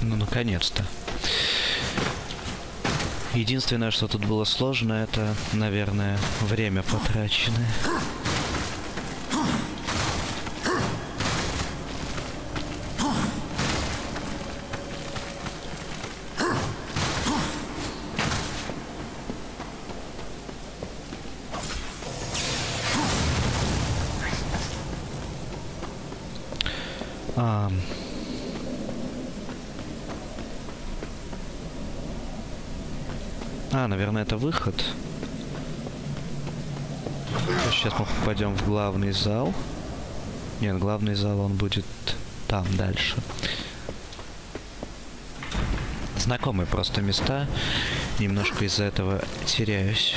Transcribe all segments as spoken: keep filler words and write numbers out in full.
Ну, наконец-то. Единственное, что тут было сложно, это, наверное, время потраченное. А... А, наверное, это выход. Сейчас мы попадем в главный зал. Нет, главный зал, он будет там дальше. Знакомые просто места. Немножко из-за этого теряюсь.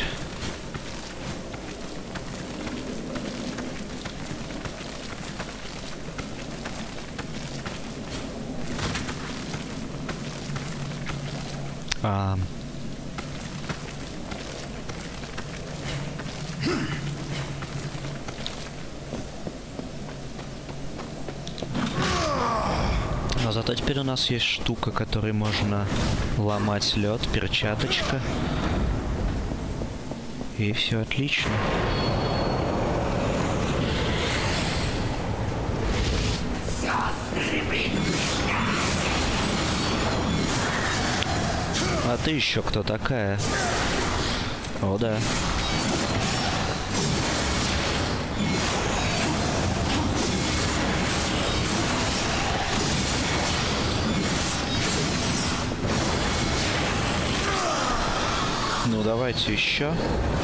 А... Но зато теперь у нас есть штука, которой можно ломать лед, перчаточка. И все отлично. А ты еще кто такая? О, да. Ну, давайте еще.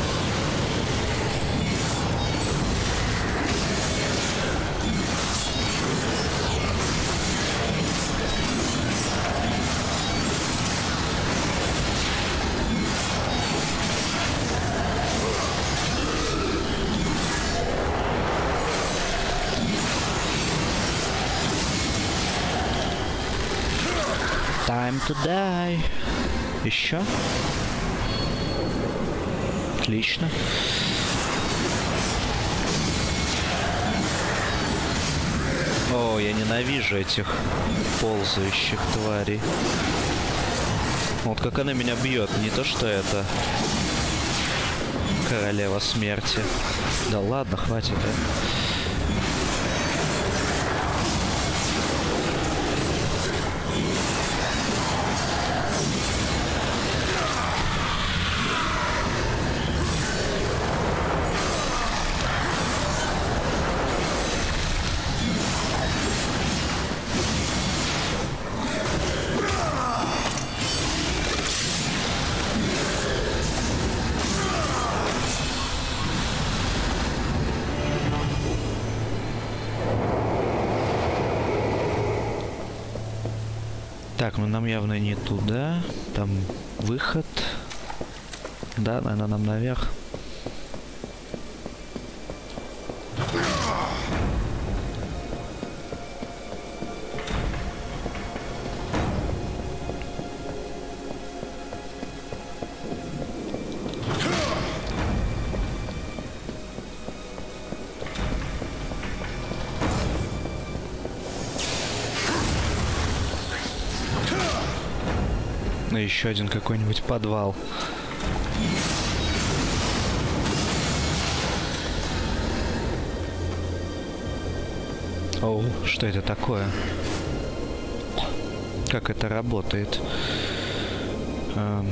Time to die. Еще. Отлично. О, я ненавижу этих ползающих тварей. Вот как она меня бьет. Не то, что это королева смерти. Да ладно, хватит, да? Так, ну нам явно не туда. Там выход. Да, наверное, нам наверх. Еще один какой-нибудь подвал. Оу, что это такое? Как это работает? Эм...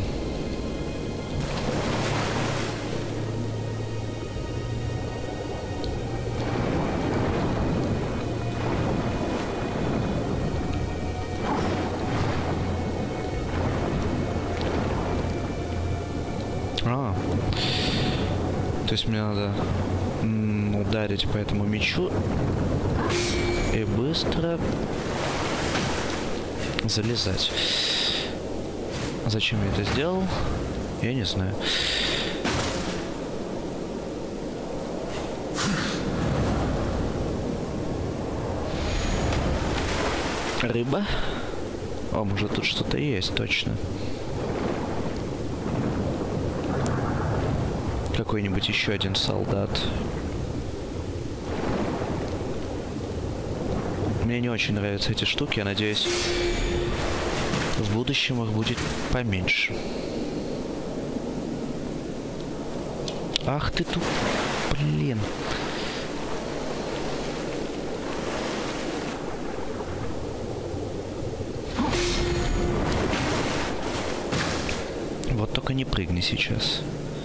А, то есть мне надо м, ударить по этому мечу и быстро залезать. Зачем я это сделал? Я не знаю. Рыба? О, может тут что-то есть, точно. Какой-нибудь еще один солдат. Мне не очень нравятся эти штуки, я надеюсь, В будущем их будет поменьше. Ах ты тут, блин. Вот только не прыгни сейчас.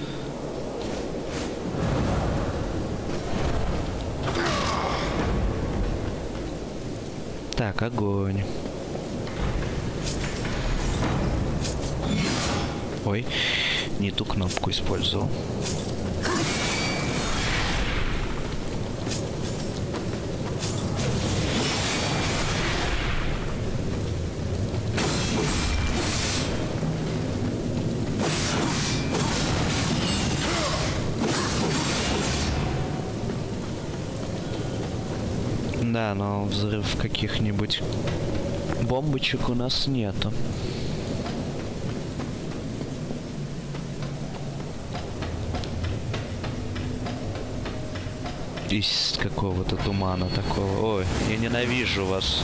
Так, огонь. Ой, не ту кнопку использовал. Да, но взрыв каких-нибудь бомбочек у нас нету. Из какого-то тумана такого. Ой, я ненавижу вас.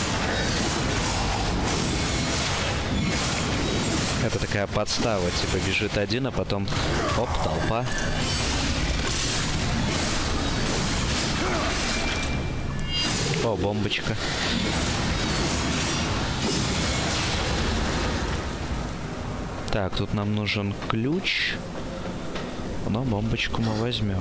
Это такая подстава, типа бежит один, а потом оп, толпа. О, бомбочка. Так, тут нам нужен ключ. Но бомбочку мы возьмем.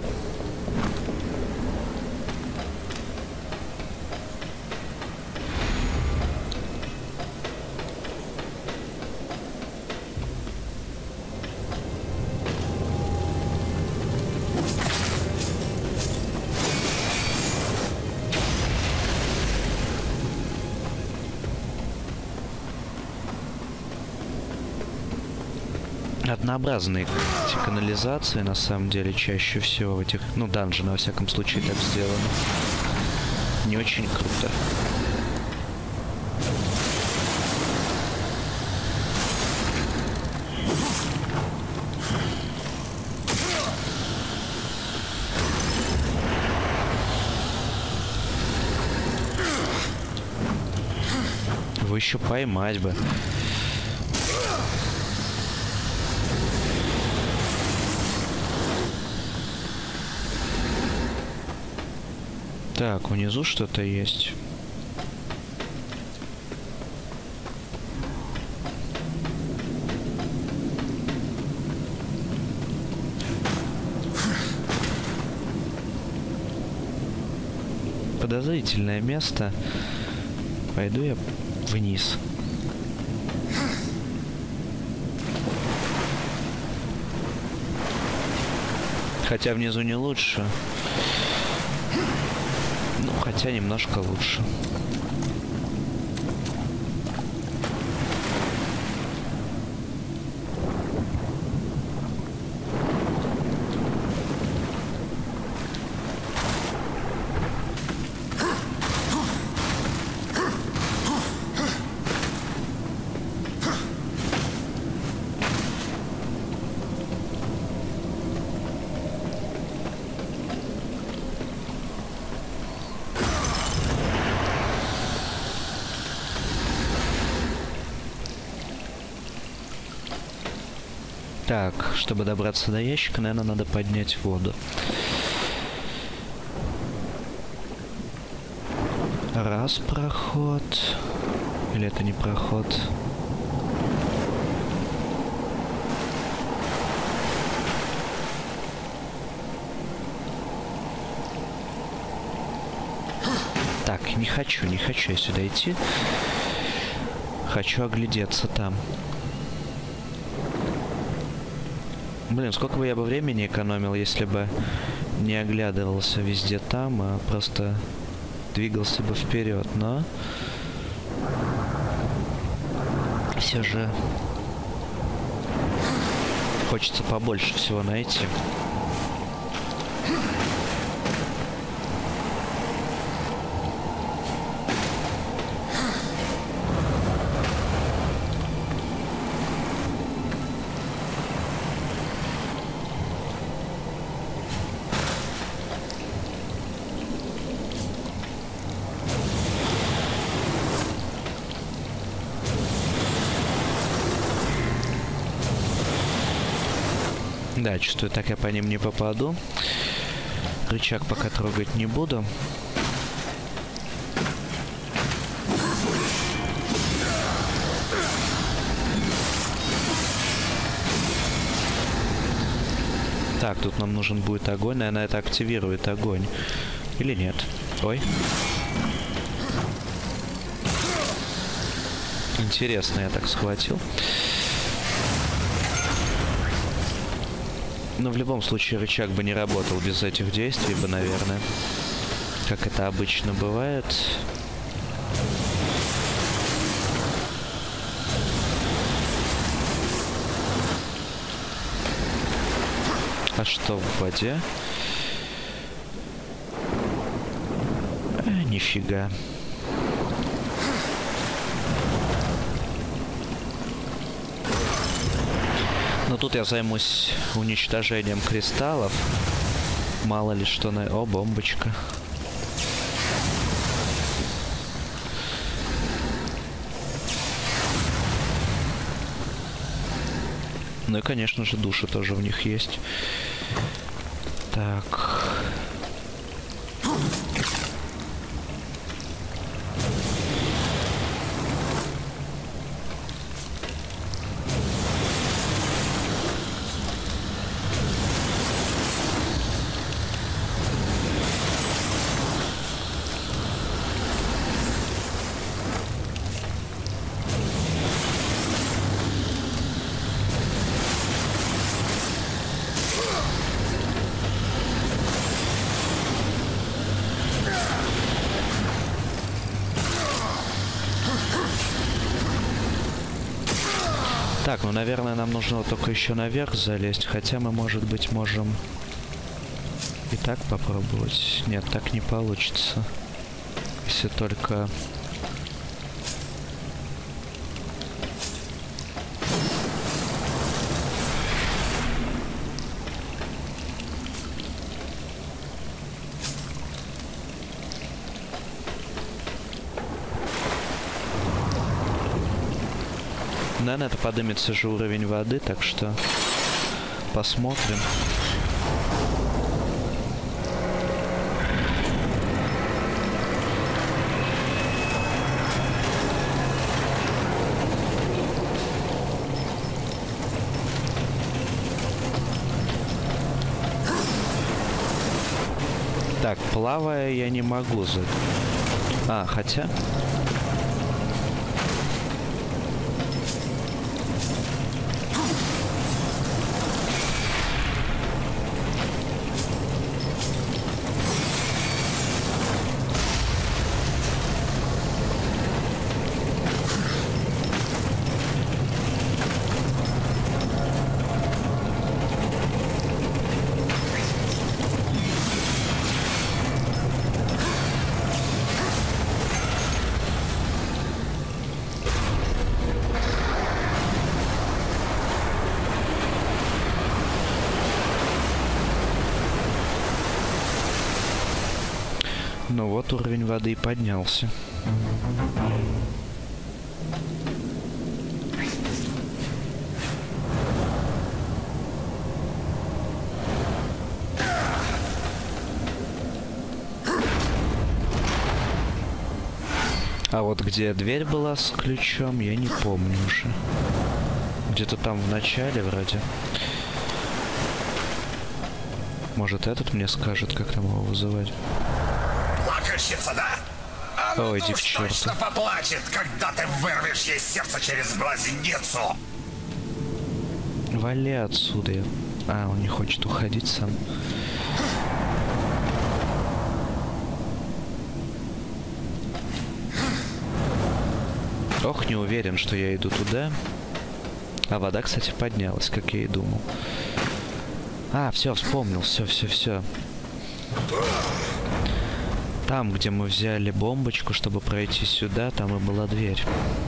Однообразные эти канализации, на самом деле, чаще всего в этих, ну, данжи, во всяком случае, так сделано. Не очень круто. Его еще поймать бы. Так, внизу что-то есть. Подозрительное место. Пойду я вниз. Хотя внизу не лучше. Ну, хотя немножко лучше. Так, чтобы добраться до ящика, наверное, надо поднять воду. Раз проход. Или это не проход? Так, не хочу, не хочу я сюда идти. Хочу оглядеться там. Блин, сколько бы я бы времени экономил, если бы не оглядывался везде там, а просто двигался бы вперед, но все же хочется побольше всего найти. Да, чувствую, так я по ним не попаду. Рычаг пока трогать не буду. Так, тут нам нужен будет огонь. Наверное, это активирует огонь. Или нет? Ой. Интересно, я так схватил. Но в любом случае рычаг бы не работал без этих действий бы, наверное. Как это обычно бывает. А что в воде? А, нифига. Но тут я займусь уничтожением кристаллов. Мало ли что на... О, бомбочка. Ну и, конечно же, души тоже в них есть. Так. Так, ну, наверное, нам нужно только еще наверх залезть. Хотя мы, может быть, можем и так попробовать. Нет, так не получится. Если только... Наверное, это поднимется же уровень воды, так что посмотрим. Так, плавая я не могу за... А, хотя... Ну вот, уровень воды и поднялся. А вот где дверь была с ключом, я не помню уже. Где-то там в начале вроде. Может, этот мне скажет, как там его вызывать. Плакальщица, да? А ну Ой, уж девчонка. точно поплачет, когда ты вырвешь ей сердце через глазницу. Вали отсюда. А, он не хочет уходить сам. Ох, не уверен, что я иду туда. А вода, кстати, поднялась, как я и думал. А, все, вспомнил, все, все, все. Там, где мы взяли бомбочку, чтобы пройти сюда, там и была дверь.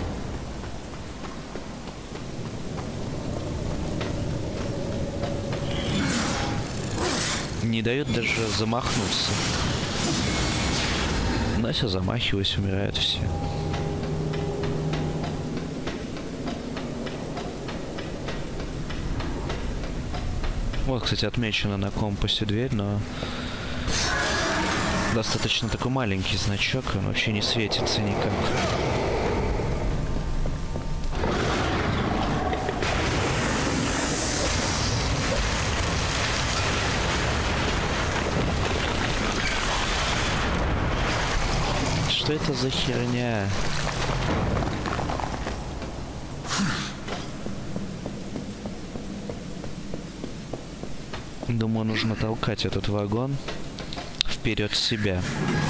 Не дает даже замахнуться. Но если замахиваюсь, умирают все. Вот, кстати, отмечена на компасе дверь, но достаточно такой маленький значок, он вообще не светится никак. Что это за херня? Думаю, нужно толкать этот вагон вперед себя.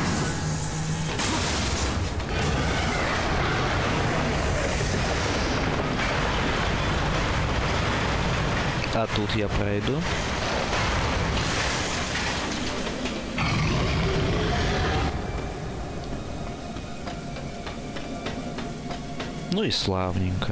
А тут я пройду. Ну и славненько.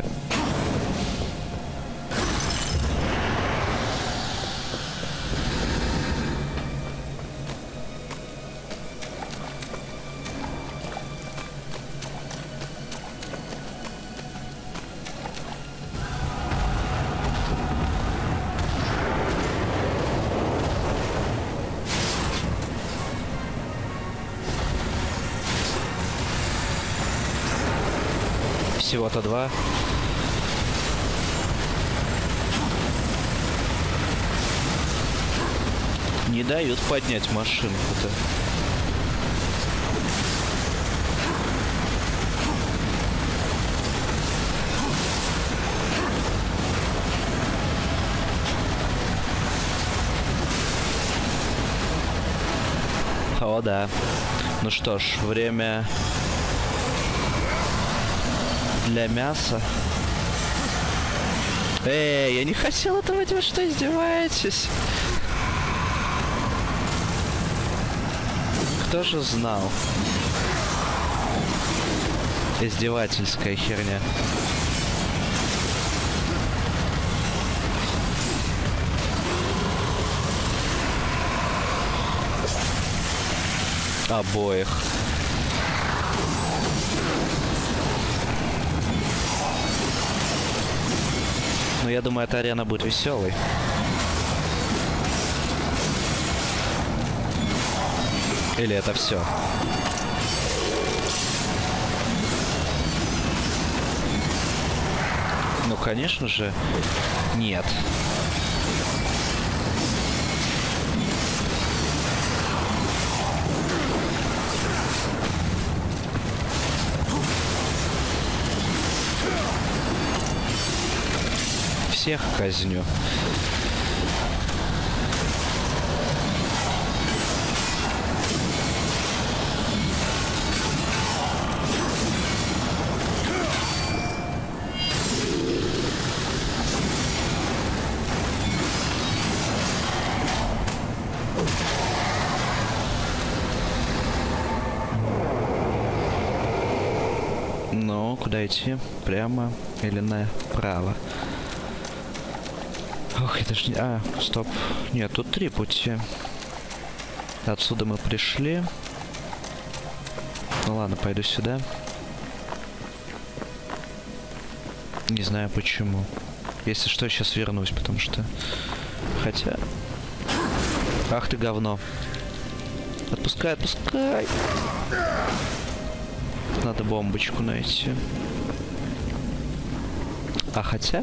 Всего-то два. Не дают поднять машинку-то. О, да. Ну что ж, время для мяса. Эй, я не хотел этого делать, вы что, издеваетесь? Кто же знал? Издевательская херня. Обоих. Но я думаю, эта арена будет веселой. Или это все? Ну, конечно же, нет. Всех казню. Ну, куда идти? Прямо или направо? Ох, это ж не... А, стоп. Нет, тут три пути. Отсюда мы пришли. Ну ладно, пойду сюда. Не знаю почему. Если что, сейчас вернусь, потому что... Хотя... Ах ты говно. Отпускай, отпускай. Надо бомбочку найти. А хотя...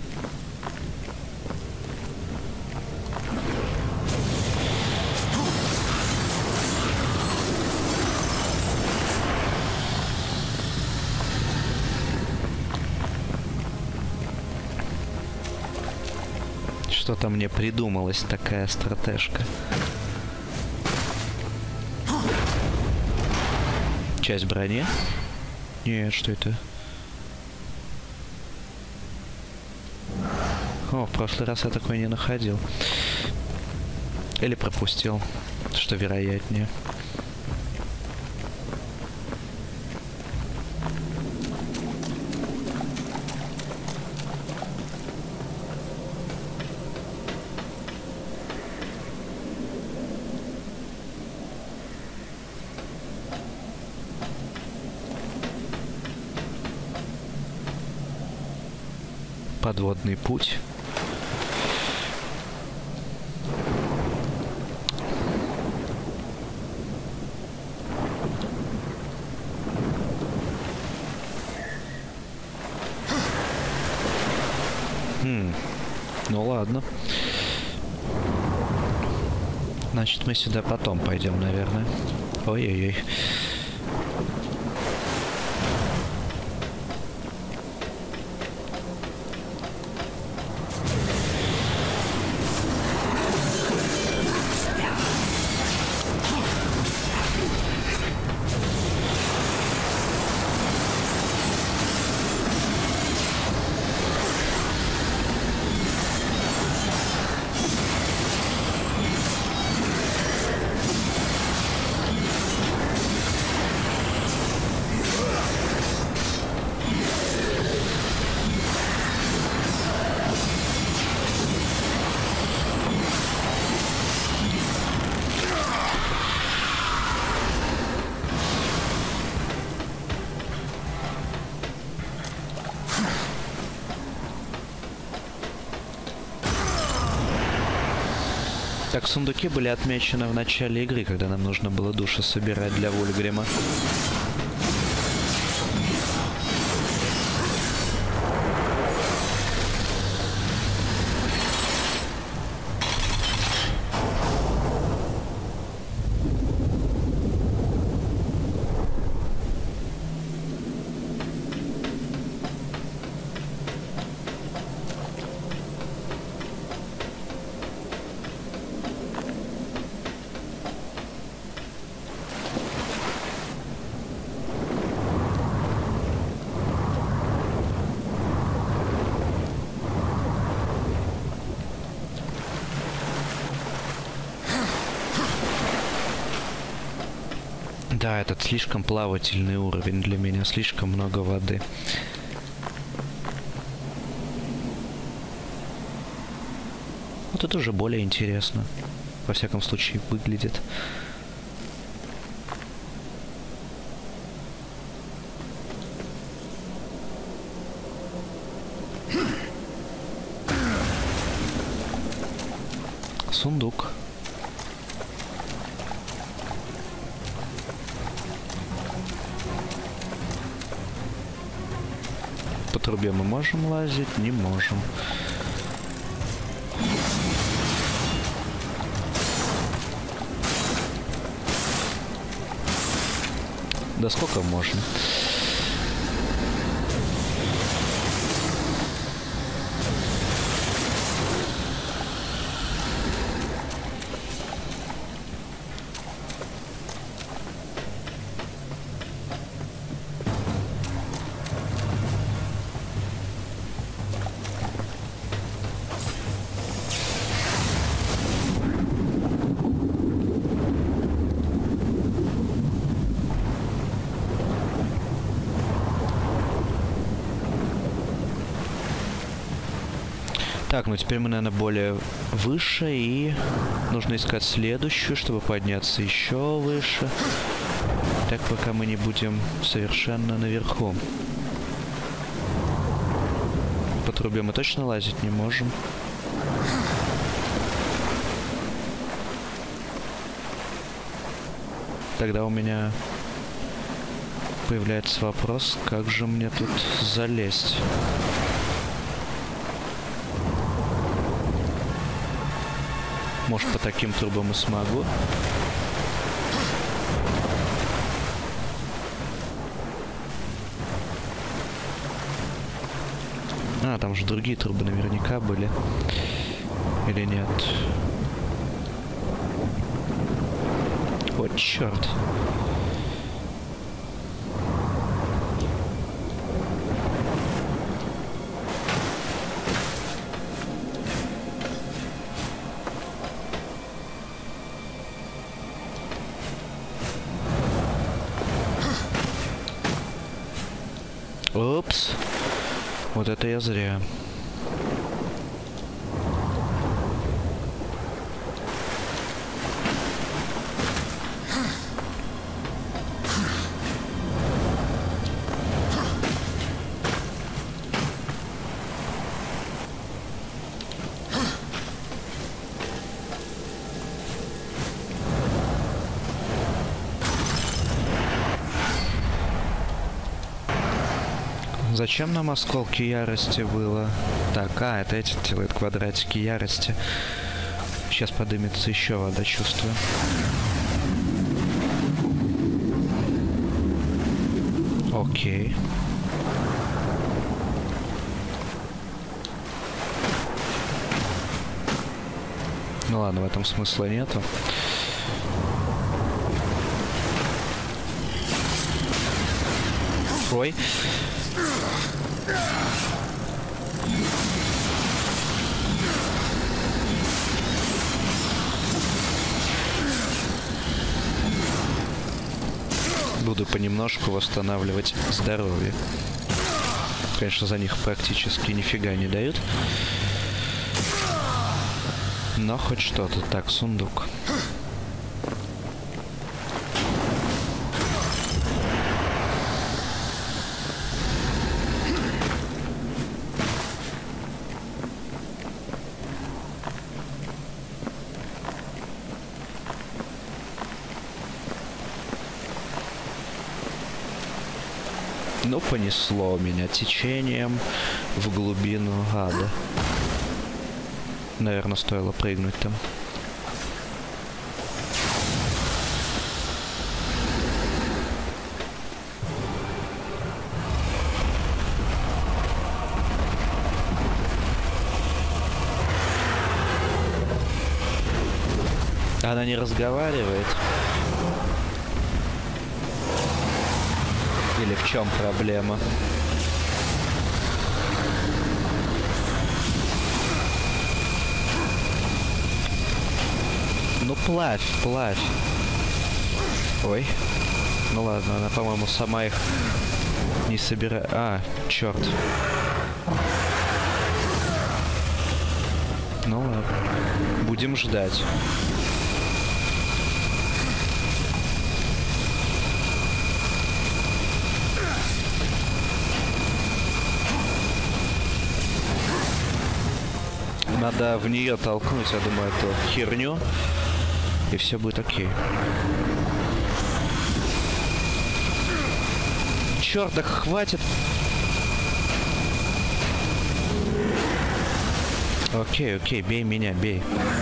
Что-то мне придумалась такая стратежка. Часть брони? Нет, что это? О, в прошлый раз я такой не находил. Или пропустил, что вероятнее. Подводный путь. Хм. Ну ладно. Значит, мы сюда потом пойдем, наверное. Ой-ой-ой. Так, сундуки были отмечены в начале игры, когда нам нужно было души собирать для Вульгрима. Да, этот слишком плавательный уровень для меня, слишком много воды. Вот это уже более интересно. Во всяком случае, выглядит. Сундук. По трубе мы можем лазить? Не можем. Да сколько можно? Так, ну теперь мы, наверное, более выше, и нужно искать следующую, чтобы подняться еще выше. Так, пока мы не будем совершенно наверху. По трубе мы точно лазить не можем. Тогда у меня появляется вопрос, как же мне тут залезть? Может, по таким трубам и смогу. А, там же другие трубы наверняка были. Или нет? Вот черт. Упс. Вот это я зря. Зачем нам осколки ярости было? Так, а, это эти делают квадратики ярости. Сейчас подымется еще вода, чувствую. Окей. Ну ладно, в этом смысла нету. Ой. Буду понемножку восстанавливать здоровье. Конечно, за них практически нифига не дают. Но хоть что-то. Так, сундук. Ну, понесло меня течением в глубину ада. Наверное, стоило прыгнуть там. Она не разговаривает. Или в чем проблема? Ну плавь, плавь. Ой. Ну ладно, она, по-моему, сама их не собирает. А, черт. Ну ладно. Будем ждать. Надо в нее толкнуть, я думаю, эту херню, и все будет окей. Черт, да хватит. Окей, окей, бей меня, бей.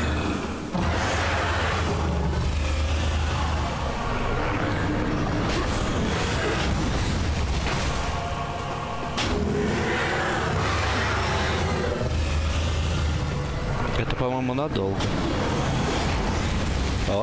Это, по-моему, надолго. О.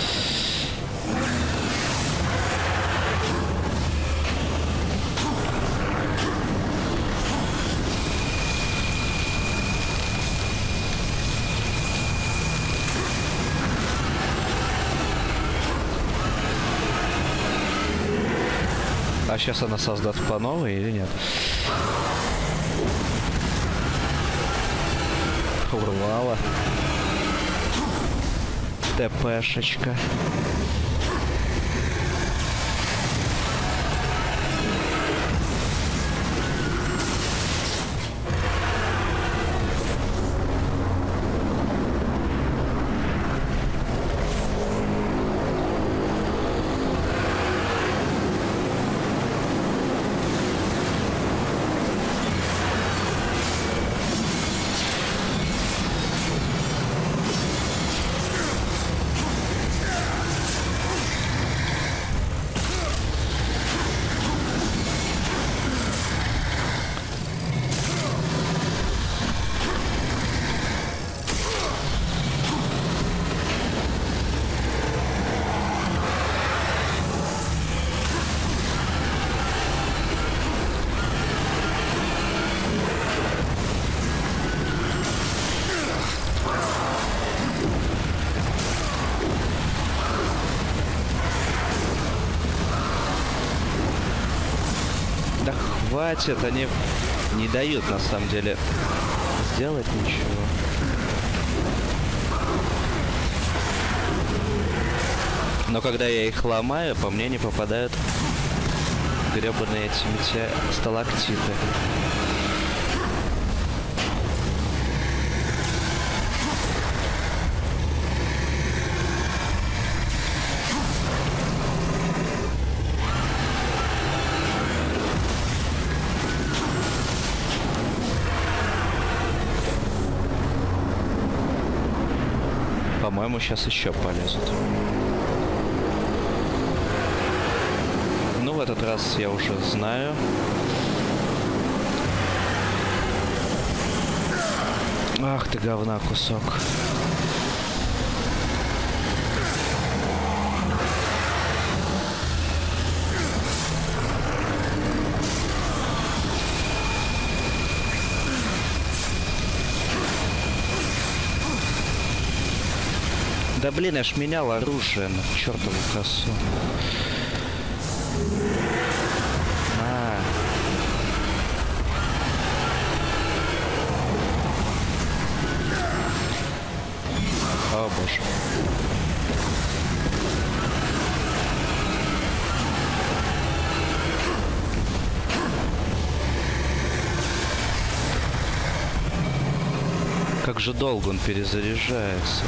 А сейчас она создаст по новой или нет? Урвала. ТПшечка. Да хватит, они не дают на самом деле сделать ничего. Но когда я их ломаю, по мне не попадают гребаные эти метя... сталактиты. По-моему, сейчас еще полезут. Ну, в этот раз я уже знаю. Ах ты говна кусок. Да блин, я ж менял оружие на чертову косу. А. О боже. Как же долго он перезаряжается.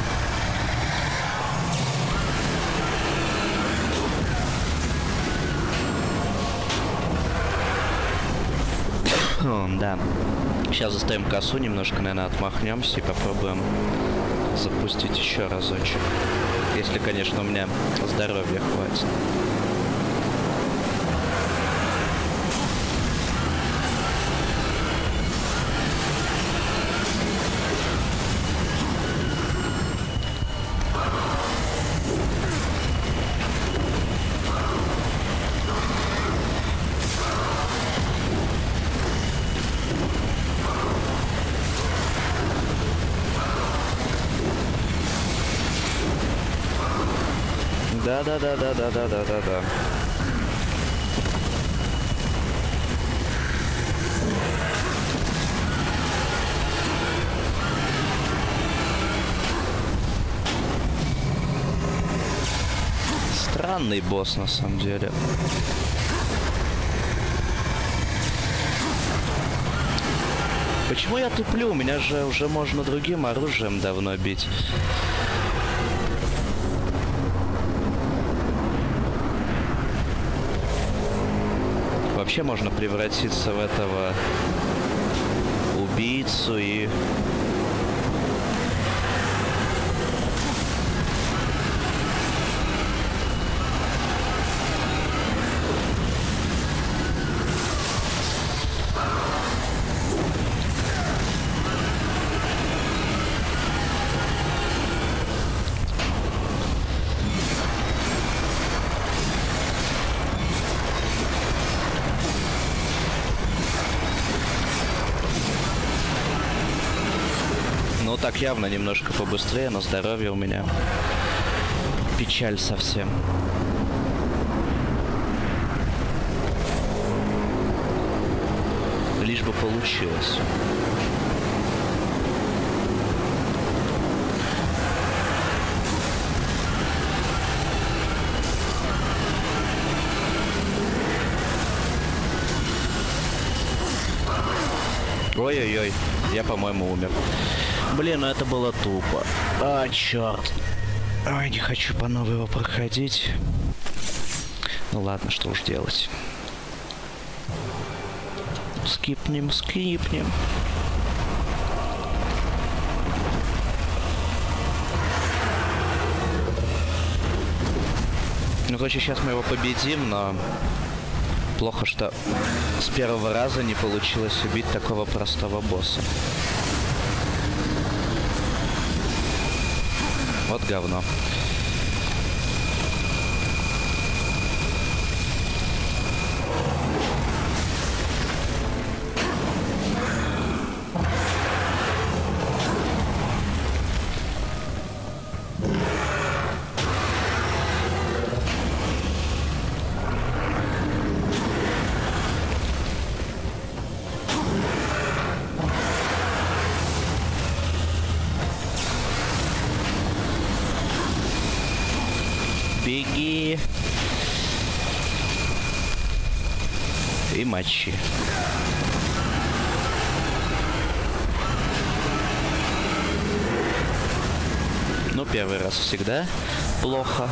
Да. Сейчас заставим косу, немножко, наверное, отмахнемся и попробуем запустить еще разочек. Если, конечно, у меня здоровья хватит. Да-да-да-да-да-да-да-да. Странный босс, на самом деле. Почему я туплю? У меня же уже можно другим оружием давно бить. Вообще можно превратиться в этого убийцу и... Ну так явно немножко побыстрее, но здоровье у меня печаль совсем. Лишь бы получилось. Ой-ой-ой, я, по-моему, умер. Блин, ну это было тупо. А, черт. Ой, не хочу по новой его проходить. Ну ладно, что уж делать. Скипнем, скипнем. Ну, короче, сейчас мы его победим, но... Плохо, что с первого раза не получилось убить такого простого босса. Вот говно. Беги. И мочи. Ну, первый раз всегда плохо.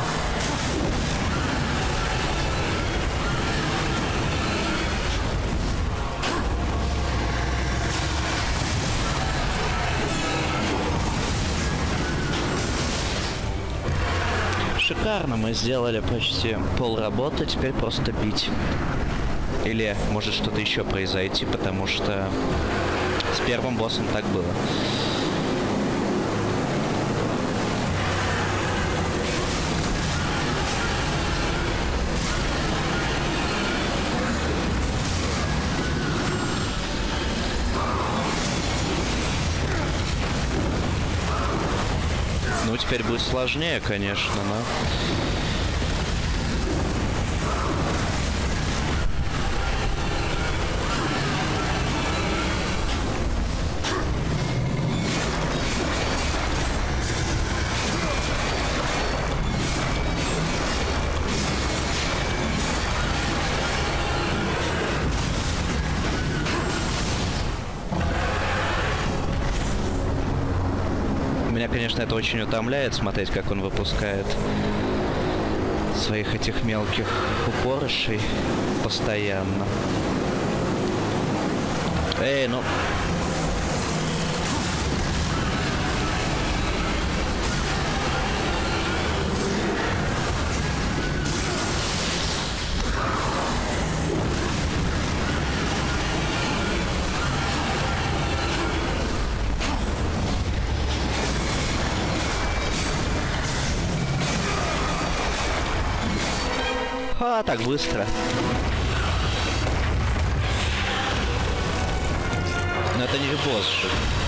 Шикарно, мы сделали почти пол работы, теперь просто бить. Или может что-то еще произойти, потому что с первым боссом так было. Ну, теперь будет сложнее, конечно, но... Меня, конечно, это очень утомляет, смотреть, как он выпускает своих этих мелких упорышей постоянно. Эй, ну... А, так быстро. Но это не босс же.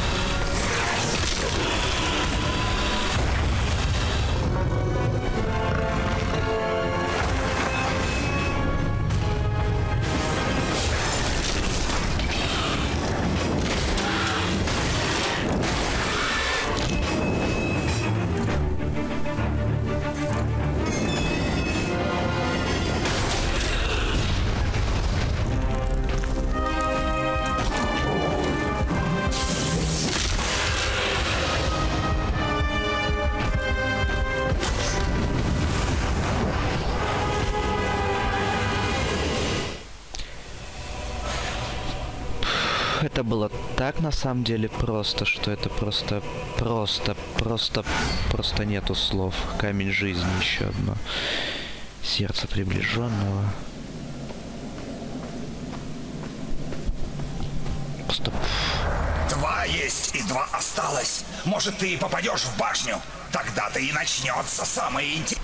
Это было так на самом деле просто, что это просто, просто, просто, просто нету слов. Камень жизни еще одно. Сердце приближенного. Просто... Два есть и два осталось. Может, ты попадешь в башню? Тогда-то и начнется самое интересное.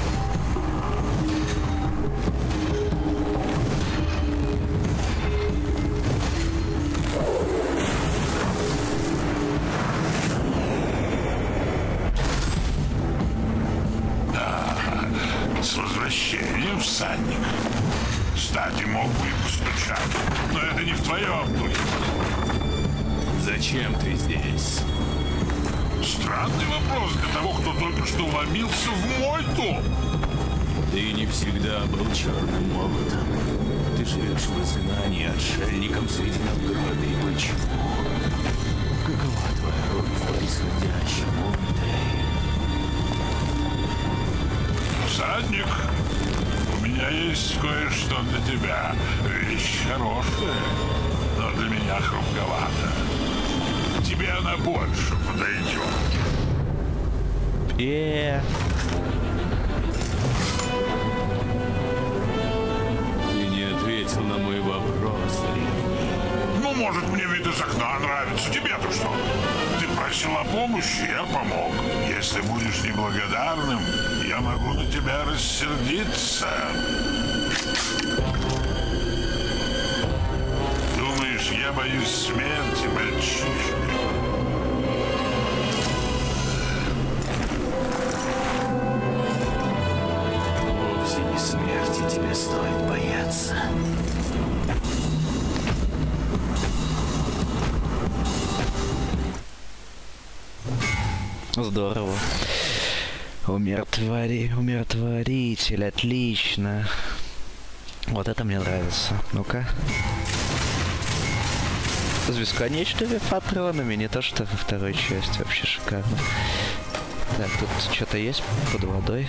Возвращение, всадник. Кстати, мог бы и постучать, но это не в твоем духе. Зачем ты здесь? Странный вопрос для того, кто только что вломился в мой дом. Ты не всегда был черным молотом. Ты живешь в изгнании отшельником среди надгробий. Почему? Какова твоя роль в происходящем, Монтей? Всадник, у меня есть кое-что для тебя. Вещь хорошая, но для меня хрупковата. Тебе она больше подойдет. Э. Ты не ответил на мой вопрос, Древний. Ну, может, мне вид из окна нравится. Тебе-то что? Ты просил о помощи, я помог. Если будешь неблагодарным, я могу на тебя рассердиться. Думаешь, я боюсь смерти, мальчишка? Вовсе не смерти тебе стоит бояться. Здорово. Умиротвори... Умиротворитель, отлично. Вот это мне нравится. Ну-ка. С бесконечными патронами, не то что во второй части. Вообще шикарно. Так, тут что-то есть под водой.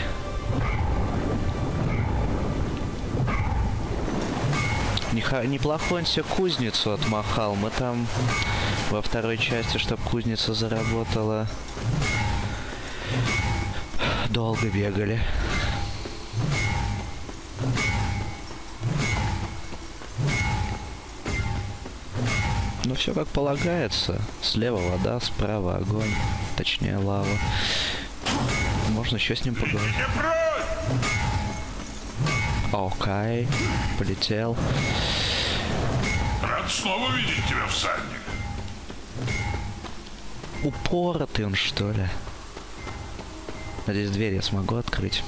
Неха... Неплохой он себе кузницу отмахал. Мы там во второй части, чтобы кузница заработала, долго бегали. Ну все как полагается. Слева вода, справа огонь. Точнее лава. Можно еще с ним поговорить. Окей. Полетел. Рад снова видеть тебя, всадник. Упоротый он, что ли? Надеюсь, дверь я смогу открыть.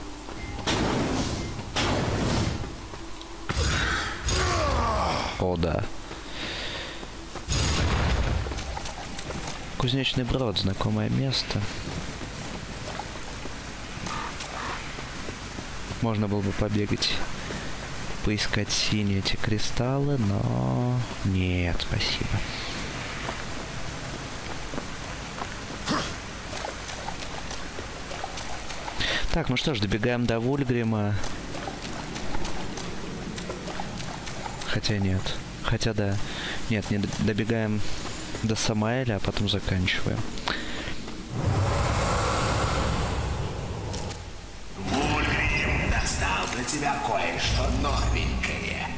О, да. Кузнечный Брод, знакомое место. Можно было бы побегать, поискать синие эти кристаллы, но нет, спасибо. Так, ну что ж, добегаем до Вульгрима. Хотя нет. Хотя да. Нет, не добегаем до Самаэля, а потом заканчиваем. Вульгрим достал для тебя кое-что новенькое.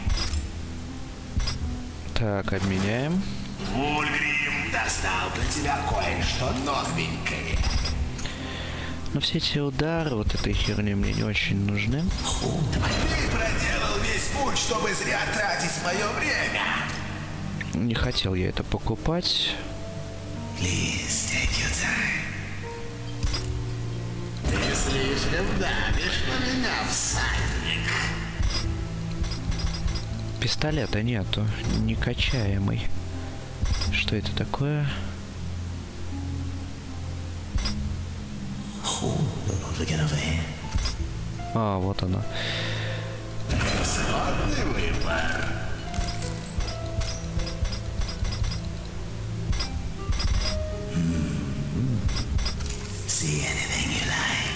Так, обменяем. Вульгрим достал для тебя кое-что новенькое. Но все эти удары, вот этой херни мне не очень нужны. Ты проделал весь путь, чтобы зря тратить мое время. Не хотел я это покупать. Please take your time. Ты слишком давишь на меня, всадник. Пистолета нету, некачаемый. Что это такое? А, вот оно. Превосходный выбор. See anything you like.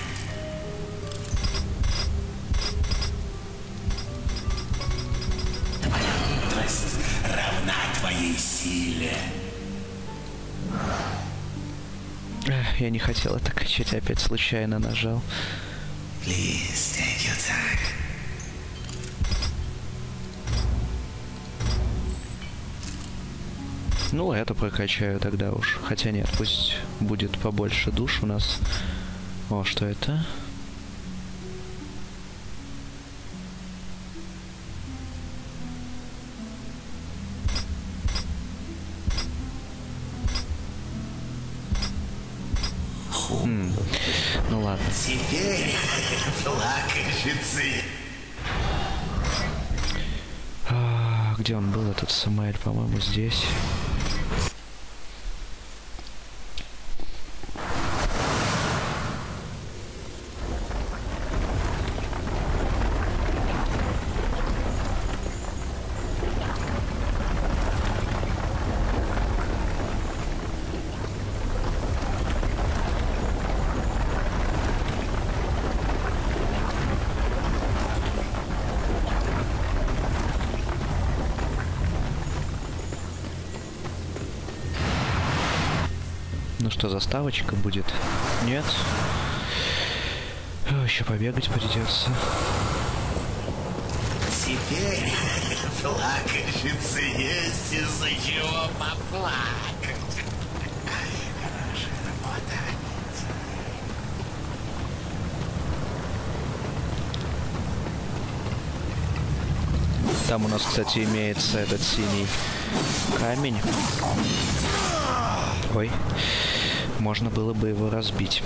Твоя мудрость равна твоей силе. Эх, я не хотел это качать, опять случайно нажал. Please take your time. Ну, это прокачаю тогда уж. Хотя нет, пусть будет побольше душ у нас. О, что это? М, ну ладно. Теперь плакальщицы. А, где он был, этот Самаэль? По-моему, здесь. Ну что, заставочка будет? Нет? О, еще побегать придется. Теперь плакальщицы есть из-за чего поплакать. Хорошая работа. Там у нас, кстати, имеется этот синий камень. Ой. Можно было бы его разбить.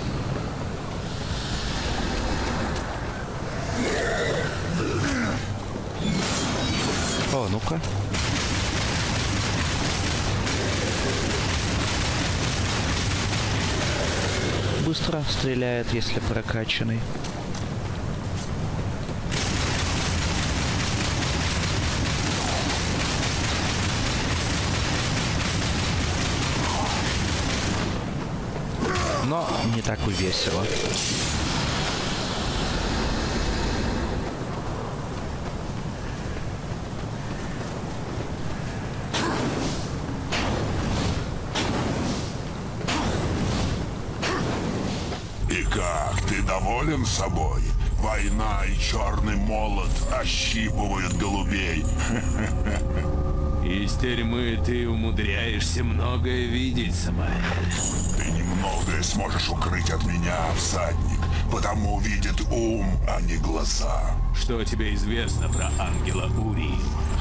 О, ну-ка. Быстро стреляет, если прокачанный. Но не так и весело. И как, ты доволен собой? Война и черный молот ощипывают голубей. Из тюрьмы ты умудряешься многое видеть, Самаэль. Ты немногое сможешь укрыть от меня, всадник, потому видит ум, а не глаза. Что тебе известно про ангела Урии?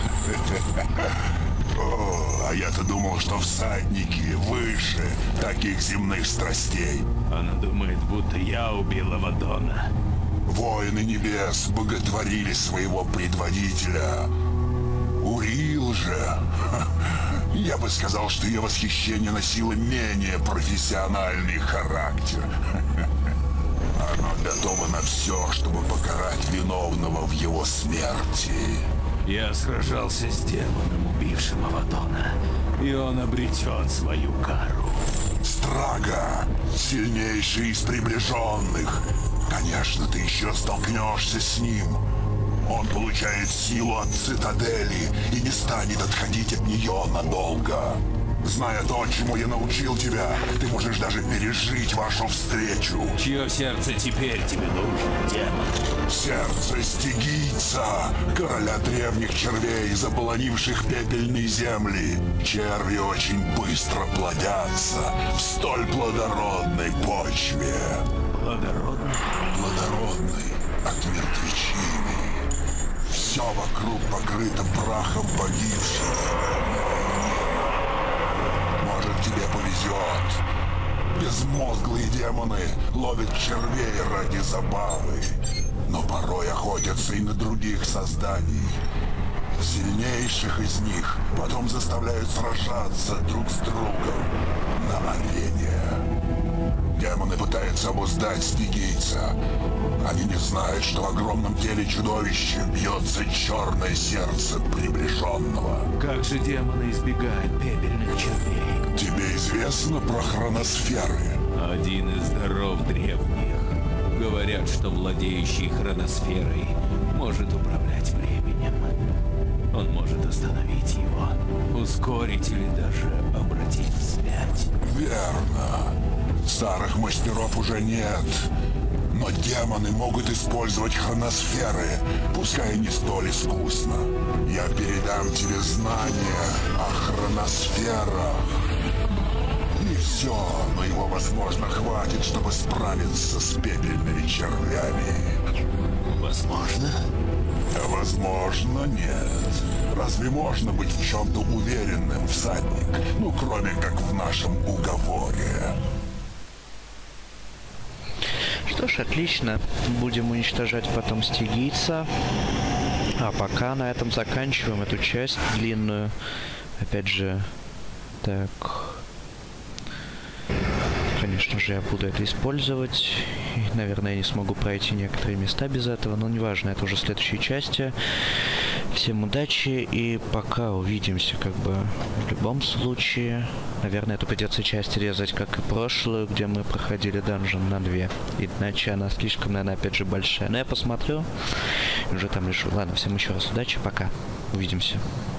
О, а я-то думал, что всадники выше таких земных страстей. Она думает, будто я убил Авадона. Воины небес боготворили своего предводителя. Урил же. Я бы сказал, что ее восхищение носило менее профессиональный характер. Оно готово на все, чтобы покарать виновного в его смерти. Я сражался с демоном, убившим Авадона, и он обретет свою кару. Страга, сильнейший из приближенных. Конечно, ты еще столкнешься с ним. Он получает силу от цитадели и не станет отходить от нее надолго. Зная то, чему я научил тебя, ты можешь даже пережить вашу встречу. Чье сердце теперь тебе нужно, демон? Сердце стигийца, короля древних червей, заполонивших пепельные земли. Черви очень быстро плодятся в столь плодородной почве. Плодородный? Плодородной от мертвечины. Все вокруг покрыто прахом погибших. Может, тебе повезет. Безмозглые демоны ловят червей ради забавы, но порой охотятся и на других созданий. Сильнейших из них потом заставляют сражаться друг с другом на арене. Демоны пытаются обуздать стигийца. Они не знают, что в огромном теле чудовища бьется черное сердце приближенного. Как же демоны избегают пепельных червей? Тебе известно про хроносферы? Один из даров древних. Говорят, что владеющий хроносферой может управлять временем. Он может остановить его, ускорить или даже обратить вспять. Верно. Старых мастеров уже нет. Но демоны могут использовать хроносферы, пускай и не столь искусно. Я передам тебе знания о хроносферах. Не все, но его, возможно, хватит, чтобы справиться с пепельными червями. Возможно? А возможно, нет. Разве можно быть в чем-то уверенным, всадник? Ну, кроме как в нашем уговоре. Что ж, отлично. Будем уничтожать потом стигийца. А пока на этом заканчиваем эту часть длинную. Опять же, так... Конечно же, я буду это использовать. И, наверное, я не смогу пройти некоторые места без этого, но неважно, это уже в следующей части. Всем удачи и пока увидимся, как бы, в любом случае. Наверное, эту придется часть резать, как и прошлую, где мы проходили данжен на две. Иначе она слишком, наверное, опять же большая. Но я посмотрю, и уже там решу. Ладно, всем еще раз удачи, пока. Увидимся.